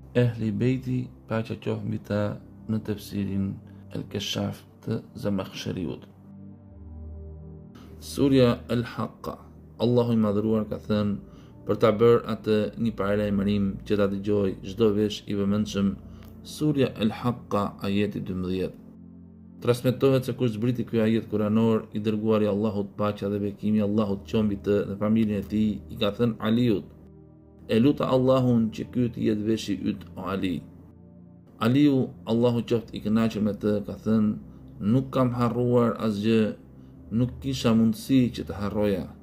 Ehli Bejti, paqja qoftë mbi ta, në tefsirin El Keshaf të Zamakhshariut. Surja El Haqqa. Allahu i madhëruar ka thënë për ta bërë atë një paralajmërim që ta dëgjojë çdo vesh i vëmendshëm. Surja El Haqqa, ajeti 12. Transmetohet se kur zbriti ky ajet kuranor, i dërguari i Allahut, paqja dhe bekimi i Allahut qoftë mbi të dhe familjen e tij, i ka thënë Aliut: "E luta Allahun që ky të jetë veshi yt, o Ali." Aliu, Allahu qoftë i kënaqur me të, ka thënë: "Nuk kam harruar asgjë, nuk kisha mundësi që të harroja."